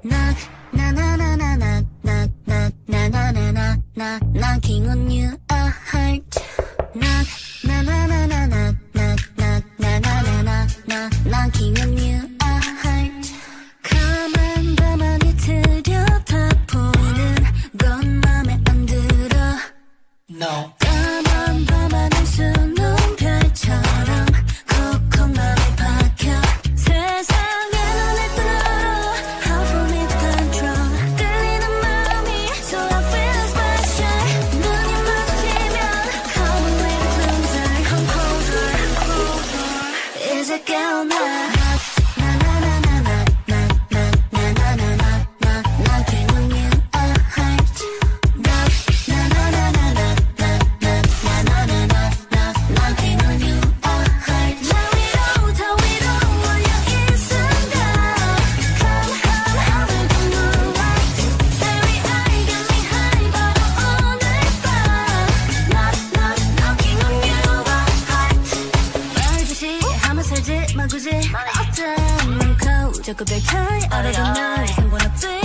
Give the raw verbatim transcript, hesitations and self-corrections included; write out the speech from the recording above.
knock, na na na na knock, knock, knock, na na na na knock, knocking on you a heart. Knock, na na na na knock, knock, knock, na na na na knock, knocking on you a heart. 가만 가만히 들여다보는 건 맘에 안 들어. No. 까만 밤하늘 수능별처럼 콕콕 맘에 박혀. 세상에 눈을 뜨러 How for me to control. 끌리는 마음이 So I feel special. 눈이 마주치면 Come with me to closer. Come closer, closer. 이제 깨어나. 마구지 어쩌면 코 자꾸 별 차이 알아도 날 상관없지.